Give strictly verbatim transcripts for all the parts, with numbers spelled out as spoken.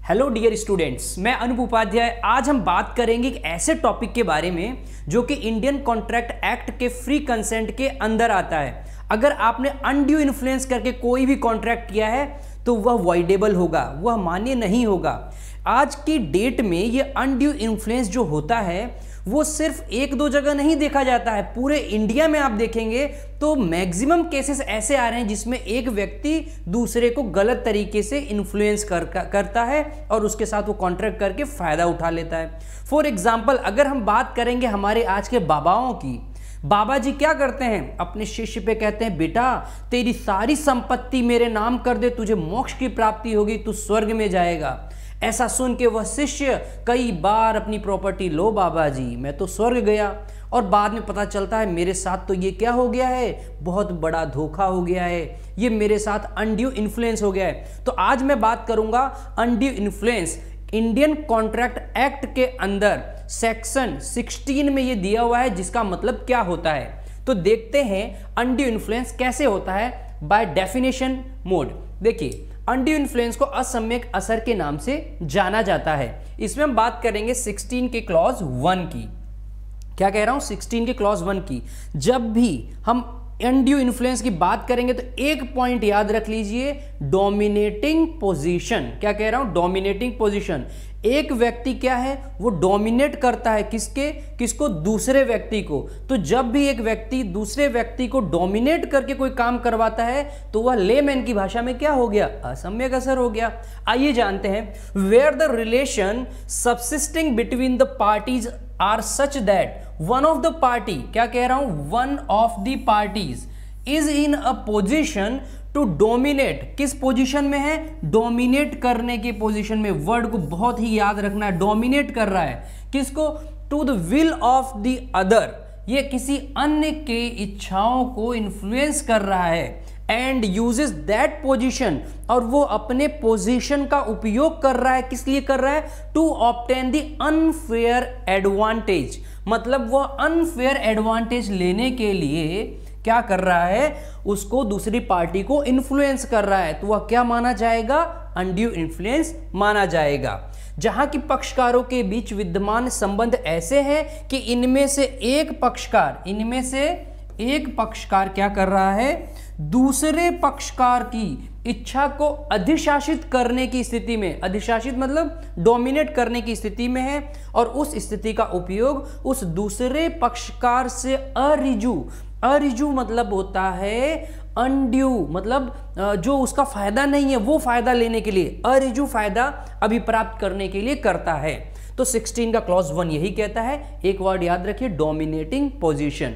Hello dear students, मैं अनूप उपाध्याय। आज हम बात करेंगे एक ऐसे टॉपिक के बारे में जो कि इंडियन कॉन्ट्रैक्ट एक्ट के फ्री कंसेंट के अंदर आता है। अगर आपने अनड्यू इन्फ्लुएंस करके कोई भी कॉन्ट्रैक्ट किया है तो वह वॉइडेबल होगा, वह मान्य नहीं होगा। आज की डेट में ये अनड्यू इन्फ्लुएंस जो होता है वो सिर्फ एक दो जगह नहीं देखा जाता है, पूरे इंडिया में आप देखेंगे तो मैक्सिमम केसेस ऐसे आ रहे हैं जिसमें एक व्यक्ति दूसरे को गलत तरीके से इन्फ्लुएंस कर, करता है और उसके साथ वो कॉन्ट्रैक्ट करके फायदा उठा लेता है। फॉर एग्जाम्पल, अगर हम बात करेंगे हमारे आज के बाबाओं की, बाबा जी क्या करते हैं, अपने शिष्य पे कहते हैं बेटा तेरी सारी संपत्ति मेरे नाम कर दे, तुझे मोक्ष की प्राप्ति होगी, तू स्वर्ग में जाएगा। ऐसा सुन के वह शिष्य कई बार अपनी प्रॉपर्टी, लो बाबा जी मैं तो स्वर्ग गया, और बाद में पता चलता है मेरे साथ तो ये क्या हो गया है, बहुत बड़ा धोखा हो गया है, ये मेरे साथ अनड्यू इन्फ्लुएंस हो गया है। तो आज मैं बात करूंगा undue influence. Indian Contract Act के अंदर सेक्शन सोलह में ये दिया हुआ है, जिसका मतलब क्या होता है। तो देखते हैं अनड्यू इन्फ्लुएंस कैसे होता है बाय डेफिनेशन मोड। देखिए, अनड्यू इन्फ्लुएंस को असम्यक असर के नाम से जाना जाता है। इसमें हम बात करेंगे सोलह के क्लॉज वन की। क्या कह रहा हूं, सोलह के क्लॉज वन की। जब भी हम अनड्यू इन्फ्लुएंस की बात करेंगे तो एक पॉइंट याद रख लीजिए, डोमिनेटिंग पोजीशन। क्या कह रहा हूं, डोमिनेटिंग पोजीशन। एक व्यक्ति क्या है, वो डोमिनेट करता है किसके, किसको, दूसरे व्यक्ति को। तो जब भी एक व्यक्ति दूसरे व्यक्ति को डोमिनेट करके कोई काम करवाता है तो वह लेमैन की भाषा में क्या हो गया, असम्यक असर हो गया। आइए जानते हैं, where the relation subsisting between the parties are such that one of the party, क्या कह रहा हूं, one of the parties is in a position to dominate. किस पोजीशन में है, डोमिनेट करने की पोजीशन में। वर्ड को बहुत ही याद रखना है, डोमिनेट कर रहा है किसको, to the will of the other, ये किसी अन्य के इच्छाओं को इन्फ्लुएंस कर रहा है। एंड यूजेस दैट पोजीशन, और वो अपने पोजीशन का उपयोग कर रहा है, किस लिए कर रहा है, to obtain the unfair advantage. मतलब वह अनफेयर एडवांटेज लेने के लिए क्या कर रहा है, उसको दूसरी पार्टी को इन्फ्लुएंस कर रहा है। तो वह क्या माना जाएगा, अनड्यू इन्फ्लुएंस माना जाएगा। जहां की पक्षकारों के बीच विद्यमान संबंध ऐसे हैं कि इनमें से एक पक्षकार इनमें से एक पक्षकार क्या कर रहा है, दूसरे पक्षकार की इच्छा को अधिशासित करने की स्थिति में, अधिशासित मतलब डोमिनेट करने की स्थिति में है, और उस स्थिति का उपयोग उस दूसरे पक्षकार से अरिजु, अरिजु मतलब होता है अनड्यू, मतलब जो उसका फायदा नहीं है वो फायदा लेने के लिए, अरिजु फायदा अभिप्राप्त करने के लिए करता है। तो सोलह का क्लॉज वन यही कहता है। एक वर्ड याद रखिए, डोमिनेटिंग पोजीशन।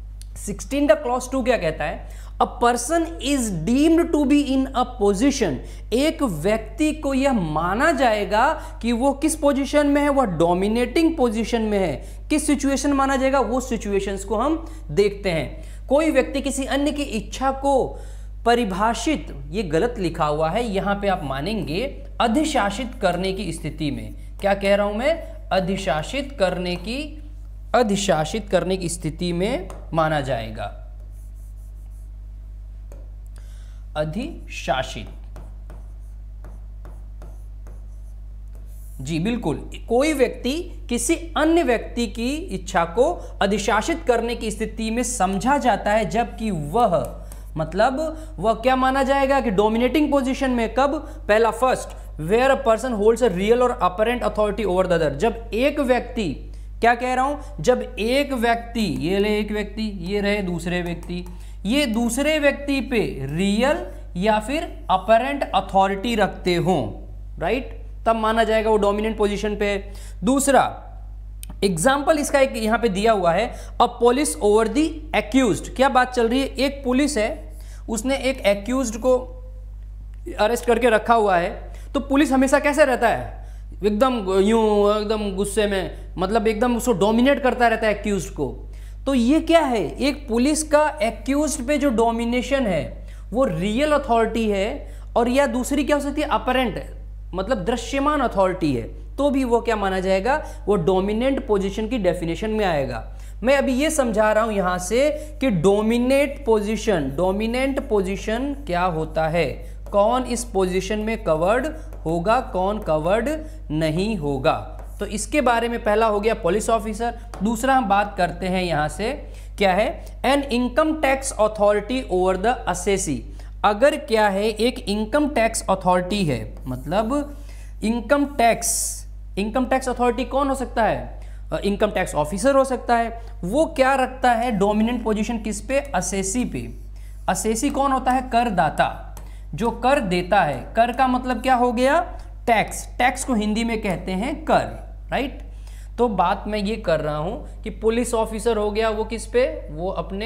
सोलह का क्लॉज टू क्या कहता है, a person is deemed to be in a position, एक व्यक्ति को यह माना जाएगा कि वो किस पोजीशन में है, वह डोमिनेटिंग पोजीशन में है। किस सिचुएशन माना जाएगा, वो सिचुएशंस को हम देखते हैं। कोई व्यक्ति किसी अन्य की इच्छा को परिभाषित, ये गलत लिखा हुआ है यहां पे, आप मानेंगे अधिशासित करने की स्थिति में। क्या कह रहा हूं मैं, अधिशासित करने की, अधिशासित करने की स्थिति में माना जाएगा, अधिशासित। जी बिल्कुल, कोई व्यक्ति किसी अन्य व्यक्ति की इच्छा को अधिशासित करने की स्थिति में समझा जाता है, जबकि वह, मतलब वह क्या माना जाएगा कि डोमिनेटिंग पोजीशन में। कब, पहला first, where a person holds a real और apparent authority over the other. जब एक व्यक्ति, क्या कह रहा हूं, जब एक व्यक्ति, ये ले एक व्यक्ति, ये रहे दूसरे व्यक्ति, ये दूसरे व्यक्ति पे रियल या फिर अपरेंट अथॉरिटी रखते हो, राइट, तब माना जाएगा वो डोमिनेंट पोजीशन पे है। दूसरा एग्जाम्पल इसका एक यहां पे दिया हुआ है, a police over the accused. क्या बात चल रही है, एक पुलिस है, उसने एक एक्यूज्ड को अरेस्ट करके रखा हुआ है। तो पुलिस हमेशा कैसे रहता है, एकदम यूं, एकदम गुस्से में, मतलब एकदम उसको डोमिनेट करता रहता है एक्यूज्ड को। तो ये क्या है, एक पुलिस का एक्यूज्ड पे जो डोमिनेशन है वो रियल अथॉरिटी है, और या दूसरी क्या हो सकती है, अपरेंट, मतलब दृश्यमान अथॉरिटी है, तो भी वो क्या माना जाएगा, वो डोमिनेंट पोजीशन की डेफिनेशन में आएगा। मैं अभी ये समझा रहा हूं यहां से कि डोमिनेट पोजीशन, डोमिनेंट पोजीशन क्या होता है, कौन इस पोजीशन में कवर्ड होगा, कौन कवर्ड नहीं होगा। तो इसके बारे में पहला हो गया पुलिस ऑफिसर। दूसरा हम बात करते हैं यहां से, क्या है, an income tax authority over the assessee. अगर क्या है, एक इनकम टैक्स अथॉरिटी है, मतलब income tax income tax authority कौन हो सकता है, इनकम टैक्स ऑफिसर हो सकता है। वो क्या रखता है, डोमिनेंट पोजीशन किस पे, असेसी पे। असेसी कौन होता है, करदाता, जो कर देता है। कर का मतलब क्या हो गया, टैक्स। टैक्स को हिंदी में कहते हैं कर, राइट। तो बात मैं ये कर रहा हूं कि पुलिस ऑफिसर हो गया, वो किस पे, वो अपने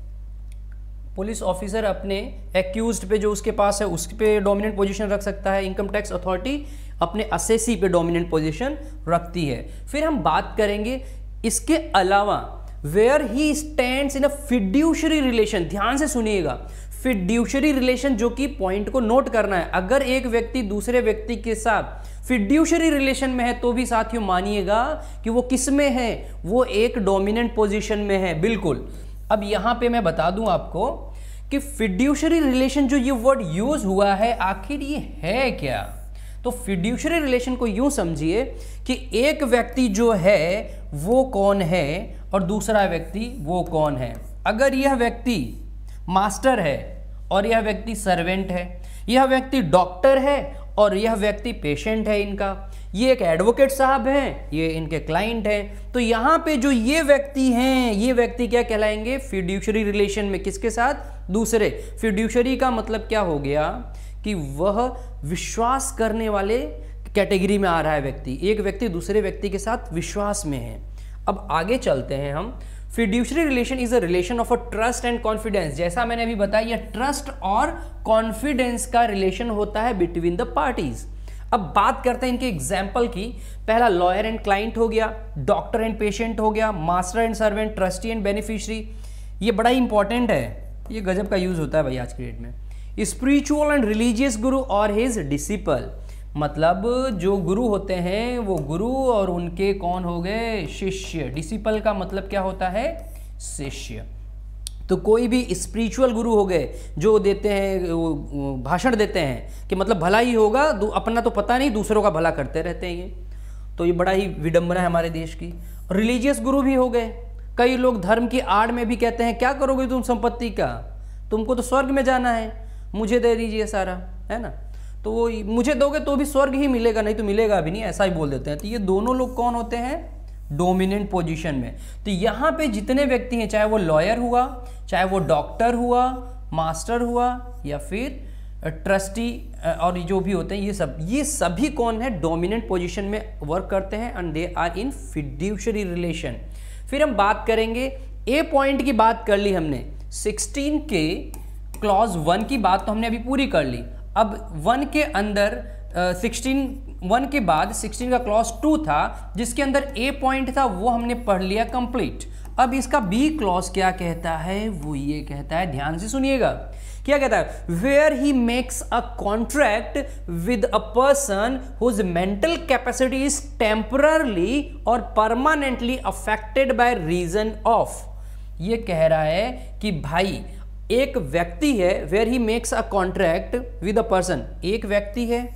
पुलिस ऑफिसर अपने एक्यूज्ड पे, जो उसके पास है, उस पे डोमिनेंट पोजीशन रख सकता है। इनकम टैक्स अथॉरिटी अपने असेसी पे डोमिनेंट पोजीशन रखती है। फिर हम बात करेंगे इसके अलावा where he stands in a fiduciary relation. ध्यान से सुनिएगा, फिड्यूशरी रिलेशन, जो कि पॉइंट को नोट करना है। अगर एक व्यक्ति दूसरे व्यक्ति के साथ फिड्यूशरी रिलेशन में है तो भी साथियों मानिएगा कि वो किस में है, वो एक डोमिनेंट पोजीशन में है, बिल्कुल। अब यहां पे मैं बता दूं आपको कि फिड्यूशरी रिलेशन, जो ये वर्ड यूज हुआ है, आखिर ये है क्या। तो फिड्यूशरी रिलेशन को यूं समझिए कि एक व्यक्ति जो है वो कौन है और दूसरा व्यक्ति वो कौन है। अगर यह व्यक्ति मास्टर है और यह व्यक्ति सर्वेंट है, यह व्यक्ति डॉक्टर है और यह व्यक्ति पेशेंट है इनका, ये एक एडवोकेट साहब हैं, ये इनके क्लाइंट हैं, तो यहाँ पे जो ये व्यक्ति हैं, ये व्यक्ति क्या कहलाएंगे, फिड्यूशरी रिलेशन में किसके साथ, दूसरे। फिड्यूशरी का मतलब क्या हो गया कि वह विश्वास करने वाले कैटेगरी में आ रहा है व्यक्ति। एक व्यक्ति दूसरे व्यक्ति के साथ विश्वास में है। अब आगे चलते हैं हम। Fiduciary relation is a relation of a trust and confidence. जैसा मैंने अभी बताया, यह ट्रस्ट और कॉन्फिडेंस का रिलेशन होता है बिटवीन द पार्टीज। अब बात करते हैं इनके एग्जाम्पल की। पहला लॉयर एंड क्लाइंट हो गया, डॉक्टर एंड पेशेंट हो गया, master and servant, trustee and beneficiary. ये बड़ा इंपॉर्टेंट है, ये गजब का यूज होता है भाई आज के डेट में। स्पिरिचुअल एंड रिलीजियस गुरु और हिज डिसिपल, मतलब जो गुरु होते हैं वो गुरु और उनके कौन हो गए, शिष्य। डिसिपल का मतलब क्या होता है, शिष्य। तो कोई भी स्पिरिचुअल गुरु हो गए जो देते हैं, भाषण देते हैं कि मतलब भला ही होगा, अपना तो पता नहीं, दूसरों का भला करते रहते हैं ये। तो ये बड़ा ही विडंबना है हमारे देश की। रिलीजियस गुरु भी हो गए। कई लोग धर्म की आड़ में भी कहते हैं क्या करोगे तुम संपत्ति का, तुमको तो स्वर्ग में जाना है, मुझे दे दीजिए सारा, है ना। तो वो मुझे दोगे तो भी स्वर्ग ही मिलेगा, नहीं तो मिलेगा भी नहीं, ऐसा ही बोल देते हैं। तो ये दोनों लोग कौन होते हैं, डोमिनेंट पोजीशन में। तो यहाँ पे जितने व्यक्ति हैं, चाहे वो लॉयर हुआ, चाहे वो डॉक्टर हुआ, मास्टर हुआ, या फिर ट्रस्टी और जो भी होते हैं, ये सब ये सभी कौन है, डोमिनेंट पोजीशन में वर्क करते हैं and they are in fiduciary relation. फिर हम बात करेंगे, ए पॉइंट की बात कर ली हमने, सिक्सटीन के क्लॉज वन की बात तो हमने अभी पूरी कर ली। अब वन के अंदर सिक्सटीन वन के बाद सिक्सटीन का क्लॉज टू था, जिसके अंदर ए पॉइंट था, वो हमने पढ़ लिया कंप्लीट। अब इसका बी क्लॉज क्या कहता है, वो ये कहता है, ध्यान से सुनिएगा, क्या कहता है, where he makes a contract with a person whose mental capacity is temporarily और permanently affected by reason of. ये कह रहा है कि भाई एक व्यक्ति है, where he makes a contract with a person, एक व्यक्ति है,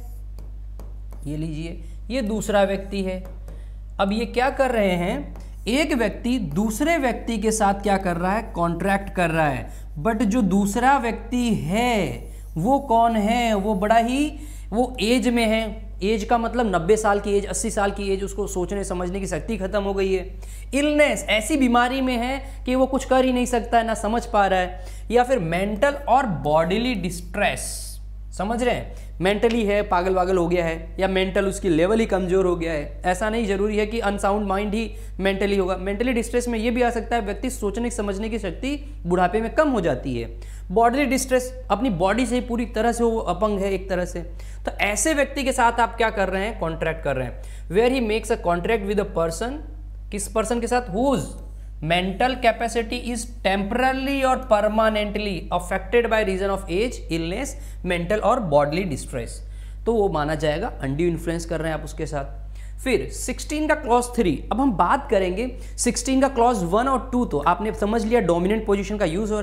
ये लीजिए, ये दूसरा व्यक्ति है। अब ये क्या कर रहे हैं, एक व्यक्ति दूसरे व्यक्ति के साथ क्या कर रहा है, कॉन्ट्रैक्ट कर रहा है। बट जो दूसरा व्यक्ति है वो कौन है, वो बड़ा ही, वो एज में है। एज का मतलब नब्बे साल की एज, अस्सी साल की एज, उसको सोचने समझने की शक्ति खत्म हो गई है। इलनेस, ऐसी बीमारी में है कि वो कुछ कर ही नहीं सकता है, ना समझ पा रहा है। या फिर मेंटल और बॉडीली डिस्ट्रेस, समझ रहे हैं, मेंटली है, पागल वागल हो गया है, या मेंटल उसकी लेवल ही कमजोर हो गया है। ऐसा नहीं जरूरी है कि अनसाउंड माइंड ही मेंटली होगा। मेंटली डिस्ट्रेस में ये भी आ सकता है, व्यक्ति सोचने समझने की शक्ति बुढ़ापे में कम हो जाती है। बॉडीली डिस्ट्रेस, अपनी बॉडी से पूरी तरह से वो अपंग है एक तरह से। तो ऐसे व्यक्ति के साथ आप क्या कर रहे हैं, कॉन्ट्रैक्ट कर रहे हैं। Where he makes a contract with a person, किस पर्सन के साथ, whose mental capacity is temporarily और permanently affected by reason of age, illness, mental और बॉडीली डिस्ट्रेस, तो वो माना जाएगा अनड्यू इन्फ्लुएंस कर रहे हैं आप उसके साथ। फिर सिक्सटीन का क्लॉज थ्री, अब हम बात करेंगे सिक्सटीन का क्लॉज वन और टू, तो आपने समझ लिया डोमिनेंट पोजीशन का यूज हो रहा है।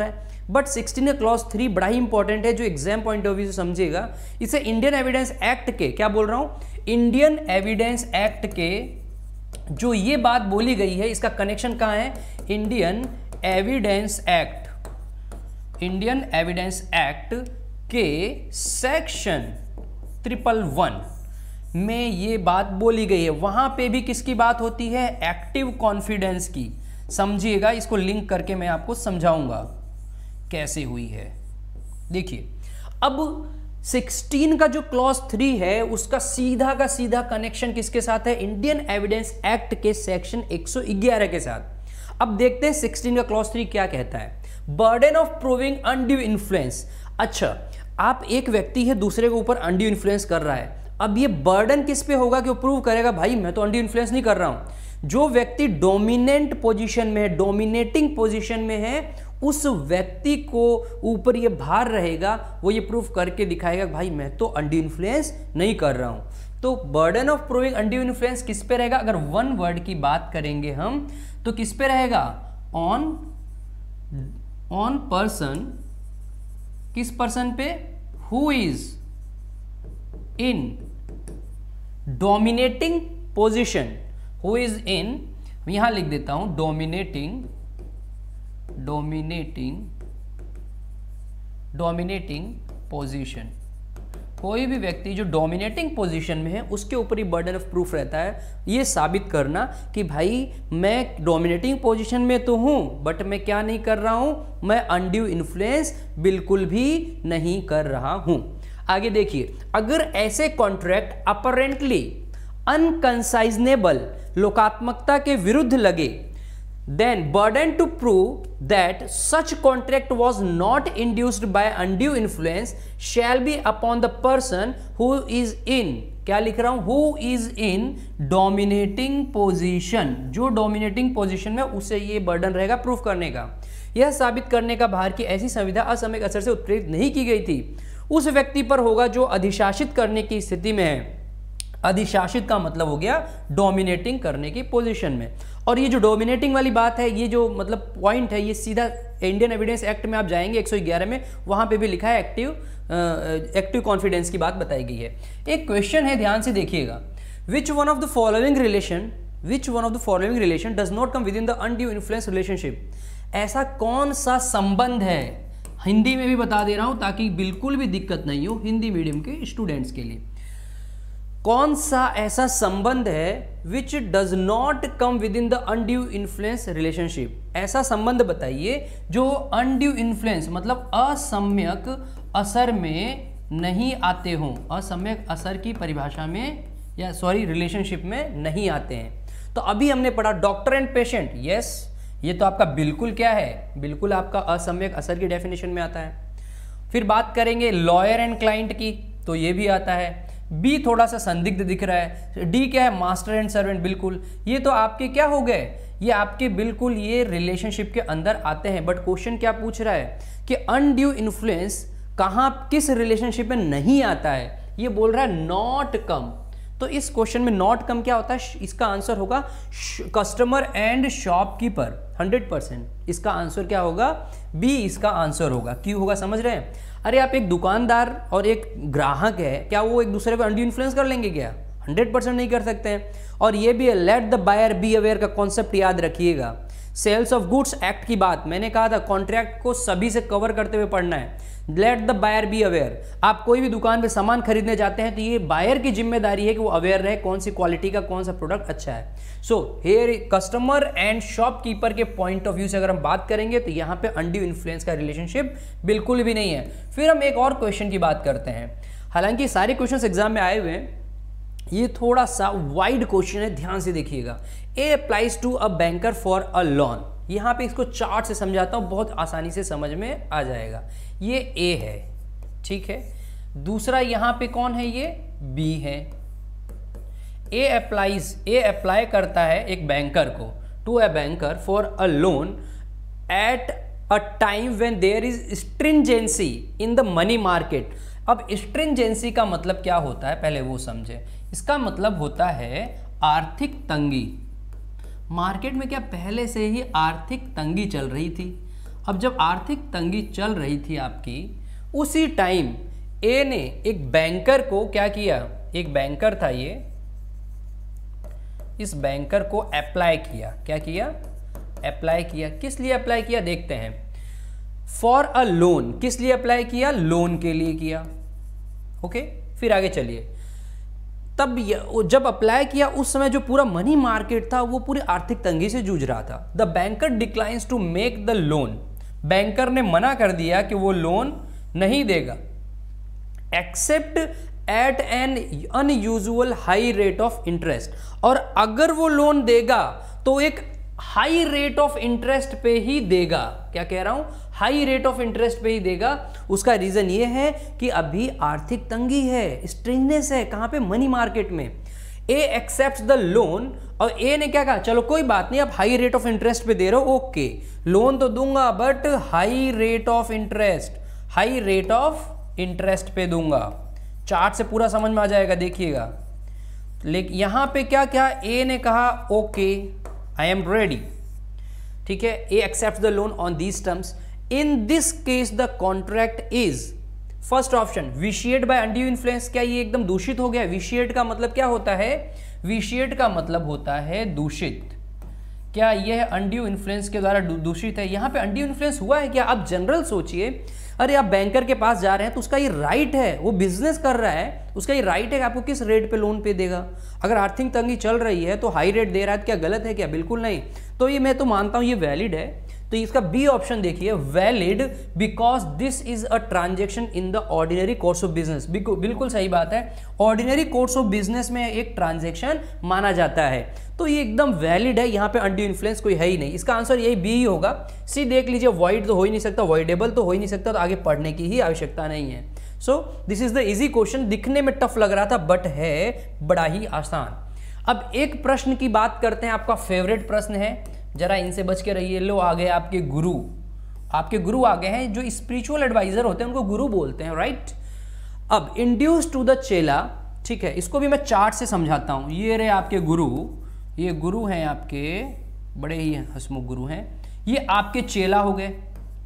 बट सिक्सटीन का क्लॉज थ्री बड़ा ही इंपॉर्टेंट है, जो एग्जाम पॉइंट ऑफ व्यू से समझेगा। इसे इंडियन एविडेंस एक्ट के, क्या बोल रहा हूं, इंडियन एविडेंस एक्ट के जो ये बात बोली गई है, इसका कनेक्शन कहां है, Indian Evidence Act, Indian Evidence Act के सेक्शन ट्रिपल वन में ये बात बोली गई है। वहां पे भी किसकी बात होती है, एक्टिव कॉन्फिडेंस की। समझिएगा, इसको लिंक करके मैं आपको समझाऊंगा कैसे हुई है। देखिए, अब सिक्सटीन का जो क्लॉज थ्री है उसका सीधा का सीधा कनेक्शन किसके साथ है, इंडियन एविडेंस एक्ट के सेक्शन एक सौ ग्यारह के साथ। अब देखते हैं सिक्सटीन का क्लॉज थ्री क्या कहता है, burden of proving undue influence. अच्छा, आप एक व्यक्ति है दूसरे के ऊपर अनड्यू इन्फ्लुएंस कर रहा है, अब ये बर्डन किस पे होगा कि वो प्रूव करेगा, भाई मैं तो अनड्यू इन्फ्लुएंस नहीं कर रहा हूं। जो व्यक्ति डोमिनेंट पोजीशन में है, डोमिनेटिंग पोजीशन में है, उस व्यक्ति को ऊपर ये भार रहेगा, वो ये प्रूफ करके दिखाएगा भाई मैं तो अनड्यू इन्फ्लुएंस नहीं कर रहा हूं। तो burden of proving undue influence किस पे रहेगा, अगर वन वर्ड की बात करेंगे हम तो किस पे रहेगा, ऑन ऑन पर्सन, किस पर्सन पे, who is in dominating position, who is in, यहां लिख देता हूं डोमिनेटिंग, डोमिनेटिंग डोमिनेटिंग पोजीशन। कोई भी व्यक्ति जो डोमिनेटिंग पोजीशन में है उसके ऊपर ही बर्डन ऑफ प्रूफ रहता है ये साबित करना कि भाई मैं डोमिनेटिंग पोजीशन में तो हूं बट मैं क्या नहीं कर रहा हूं, मैं अनड्यू इन्फ्लुएंस बिल्कुल भी नहीं कर रहा हूं। आगे देखिए, अगर ऐसे कॉन्ट्रैक्ट अपरेंटली अनकंसाइजनेबल, लोकात्मकता के विरुद्ध लगे, then burden to prove that such contract was not induced by undue influence shall be upon the person who is in, क्या लिख रहा हूं, who is in dominating position, जो dominating position में उसे ये burden रहेगा प्रूफ करने का। यह साबित करने का भार की ऐसी संविधा असामयिक असर से उत्प्रेरित नहीं की गई थी, उस व्यक्ति पर होगा जो अधिशासित करने की स्थिति में है। अधिशासित का मतलब हो गया डोमिनेटिंग करने की पोजीशन में। और ये जो डोमिनेटिंग वाली बात है, ये जो मतलब पॉइंट है, ये सीधा इंडियन एविडेंस एक्ट में आप जाएंगे एक सौ ग्यारह में, वहां पे भी लिखा है एक्टिव एक्टिव कॉन्फिडेंस की बात बताई गई है। एक क्वेश्चन है, ध्यान से देखिएगा, which one of the following relation which one of the following relation does not come within the undue influence relationship. ऐसा कौन सा संबंध है, हिंदी में भी बता दे रहा हूं ताकि बिल्कुल भी दिक्कत नहीं हो हिंदी मीडियम के स्टूडेंट्स के लिए। कौन सा ऐसा संबंध है which does not come within the undue influence relationship, ऐसा संबंध बताइए जो अनड्यू इन्फ्लुएंस मतलब असम्यक असर में नहीं आते हों, असम्यक असर की परिभाषा में या सॉरी रिलेशनशिप में नहीं आते हैं। तो अभी हमने पढ़ा डॉक्टर एंड पेशेंट, यस ये तो आपका बिल्कुल क्या है, बिल्कुल आपका असम्यक असर की डेफिनेशन में आता है। फिर बात करेंगे लॉयर एंड क्लाइंट की, तो ये भी आता है। बी थोड़ा सा संदिग्ध दिख रहा है। डी क्या है, मास्टर एंड सर्वेंट, बिल्कुल ये तो आपके क्या हो गए, ये आपके बिल्कुल ये रिलेशनशिप के अंदर आते हैं। बट क्वेश्चन क्या पूछ रहा है कि अनड्यू इन्फ्लुएंस कहाँ किस रिलेशनशिप में नहीं आता है, ये बोल रहा है नॉट कम। तो इस क्वेश्चन में नॉट कम क्या होता है, इसका आंसर होगा customer and shopkeeper, hundred percent इसका आंसर क्या होगा, बी इसका आंसर होगा। क्यों होगा समझ रहे हैं, अरे आप एक दुकानदार और एक ग्राहक है, क्या वो एक दूसरे को अनड्यू इन्फ्लुएंस कर लेंगे क्या, हंड्रेड परसेंट नहीं कर सकते हैं। और ये भी है let the buyer be aware का कॉन्सेप्ट याद रखिएगा। सेल्स ऑफ गुड्स एक्ट की बात मैंने कहा था, कॉन्ट्रैक्ट को सभी से कवर करते हुए पढ़ना है। Let the buyer be aware, आप कोई भी दुकान पे सामान खरीदने जाते हैं तो ये बायर की जिम्मेदारी है कि वो अवेयर रहे कौन सी क्वालिटी का कौन सा प्रोडक्ट अच्छा है। So here customer and shopkeeper के पॉइंट ऑफ व्यू से अगर हम बात करेंगे तो यहाँ पे अनड्यू इन्फ्लुएंस का रिलेशनशिप बिल्कुल भी नहीं है। फिर हम एक और क्वेश्चन की बात करते हैं, हालांकि सारे क्वेश्चन एग्जाम में आए हुए हैं, ये थोड़ा सा वाइड क्वेश्चन है, ध्यान से देखिएगा। A applies to a banker for a loan, यहाँ पे इसको चार्ट से समझाता हूँ, बहुत आसानी से समझ में आ जाएगा। ये ए है, ठीक है, दूसरा यहाँ पे कौन है, ये बी है। ए अप्लाइज ए अप्लाई करता है एक बैंकर को, to a banker for a loan at a time when there is stringency in the money market. अब स्ट्रिंजेंसी का मतलब क्या होता है पहले वो समझे। इसका मतलब होता है आर्थिक तंगी। मार्केट में क्या पहले से ही आर्थिक तंगी चल रही थी, अब जब आर्थिक तंगी चल रही थी आपकी, उसी टाइम ए ने एक बैंकर को क्या किया, एक बैंकर था ये, इस बैंकर को अप्लाई किया, क्या किया, अप्लाई किया। किस लिए अप्लाई किया देखते हैं, फॉर अ लोन, किस लिए अप्लाई किया, लोन के लिए किया। ओके, फिर आगे चलिए, तब जब अप्लाई किया उस समय जो पूरा मनी मार्केट था वो पूरी आर्थिक तंगी से जूझ रहा था। The banker declines to make the loan, banker ने मना कर दिया कि वो लोन नहीं देगा, except at an unusual high rate of interest, और अगर वो लोन देगा तो एक हाई रेट ऑफ इंटरेस्ट पे ही देगा। क्या कह रहा हूं, हाई रेट ऑफ इंटरेस्ट पे ही देगा। उसका रीजन ये है कि अभी आर्थिक तंगी है, स्ट्रेंजनेस है, कहां पे, मनी मार्केट में। ए एक्सेप्ट द लोन, और ए ने क्या कहा, चलो कोई बात नहीं, आप हाई रेट ऑफ इंटरेस्ट पे दे रहे हो, ओके, लोन तो दूंगा but high rate of interest, high rate of interest पे दूंगा। चार्ट से पूरा समझ में आ जाएगा, देखिएगा। लेकिन यहां पे क्या क्या, ए ने कहा ओके आई एम रेडी, ठीक है, A accept the loan on these terms. In this case the contract is, first option, vitiated by undue influence. क्या ये एकदम दूषित हो गया? विशिएट का मतलब क्या होता है, विशिएट का मतलब होता है दूषित। क्या यह अनड्यू इन्फ्लुएंस के द्वारा दूषित है? यहाँ पे अनड्यू इन्फ्लुएंस हुआ है क्या? आप जनरल सोचिए, अरे आप बैंकर के पास जा रहे हैं तो उसका ये राइट है, वो बिजनेस कर रहा है, उसका ये राइट है कि आपको किस रेट पे लोन पे देगा। अगर आर्थिक तंगी चल रही है तो हाई रेट दे रहा है, क्या गलत है क्या? बिल्कुल नहीं। तो ये मैं तो मानता हूँ ये वैलिड है। तो इसका बी ऑप्शन देखिए, valid because this is a transaction in the ordinary course of business. बिल्कुल सही बात है, ऑर्डिनरी कोर्स ऑफ बिजनेस में एक ट्रांजेक्शन माना जाता है, तो ये एकदम वैलिड है। यहाँ पे अनड्यू इन्फ्लुएंस कोई है ही नहीं, इसका आंसर यही बी ही होगा। सी देख लीजिए, वॉइड तो हो ही नहीं सकता, वॉइडेबल तो हो ही नहीं सकता, तो आगे पढ़ने की ही आवश्यकता नहीं है। So this is the easy question. दिखने में टफ लग रहा था बट है बड़ा ही आसान। अब एक प्रश्न की बात करते हैं, आपका फेवरेट प्रश्न है, जरा इनसे बच के रहिए। लो आ गए आपके गुरु, आपके गुरु आ गए हैं, जो स्पिरिचुअल एडवाइजर होते हैं उनको गुरु बोलते हैं, राइट। अब इंड्यूस टू द चेला, ठीक है, इसको भी मैं चार्ट से समझाता हूं। ये रहे आपके गुरु, ये गुरु हैं आपके, बड़े ही हंसमुख गुरु हैं, ये आपके चेला हो गए,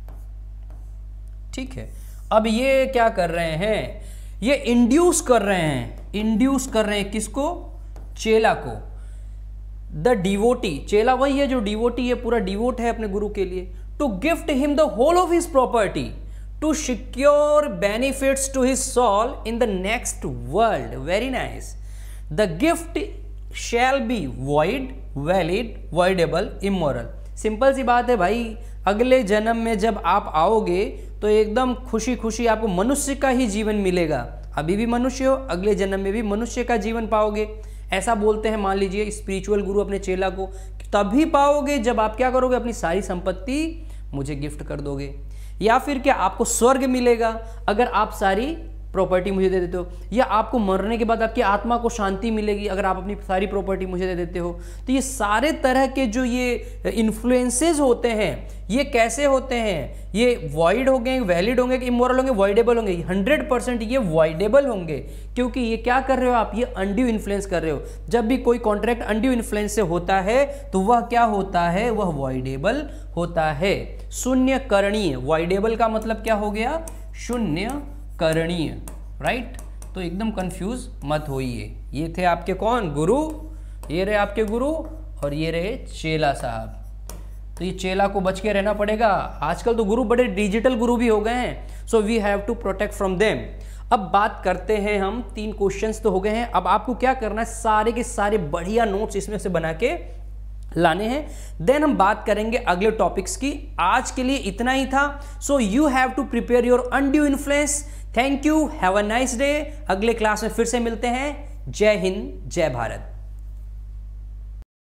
ठीक है। अब ये क्या कर रहे हैं, ये इंड्यूस कर रहे हैं, इंड्यूस कर रहे हैं किसको, चेला को। द डिवोटी, चेला वही है जो डिवोटी है, पूरा डिवोट है अपने गुरु के लिए। To gift him the whole of his property to secure benefits to his soul in the next world. Very nice. The gift shall be void, valid, voidable, immoral. Simple सी बात है भाई, अगले जन्म में जब आप आओगे तो एकदम खुशी खुशी आपको मनुष्य का ही जीवन मिलेगा। अभी भी मनुष्य हो, अगले जन्म में भी मनुष्य का जीवन पाओगे, ऐसा बोलते हैं। मान लीजिए स्पिरिचुअल गुरु अपने चेला को, तभी पाओगे जब आप क्या करोगे, अपनी सारी संपत्ति मुझे गिफ्ट कर दोगे। या फिर क्या आपको स्वर्ग मिलेगा अगर आप सारी प्रॉपर्टी मुझे दे देते हो, या आपको मरने के बाद आपकी आत्मा को शांति मिलेगी अगर आप अपनी सारी प्रॉपर्टी मुझे दे देते हो। तो ये सारे तरह के जो ये इन्फ्लुएंसेस होते हैं, ये कैसे होते हैं, ये वॉइड होंगे, वैलिड होंगे, इमोरल होंगे, वॉइडेबल होंगे। हंड्रेड परसेंट ये वॉइडेबल होंगे, क्योंकि ये क्या कर रहे हो आप, ये अनड्यू इन्फ्लुएंस कर रहे हो। जब भी कोई कॉन्ट्रैक्ट अनड्यू इन्फ्लुएंस से होता है तो वह क्या होता है, वह वॉइडेबल होता है। शून्य करणीय, वॉइडेबल का मतलब क्या हो गया, शून्य करणीय, राइट। तो एकदम कंफ्यूज मत होइए। ये थे आपके कौन, गुरु, ये रहे आपके गुरु, और ये रहे चेला साहब। तो ये चेला को बच के रहना पड़ेगा। आजकल तो गुरु बड़े डिजिटल गुरु भी हो गए हैं, so we have to protect from them. अब बात करते हैं हम, तीन क्वेश्चंस तो हो गए हैं। अब आपको क्या करना है, सारे के सारे बढ़िया नोट्स इसमें से बना के लाने हैं। देन हम बात करेंगे अगले टॉपिक्स की। आज के लिए इतना ही था। So you have to prepare your undue influence. Thank you, have a nice day. अगले क्लास में फिर से मिलते हैं। जय हिंद, जय भारत।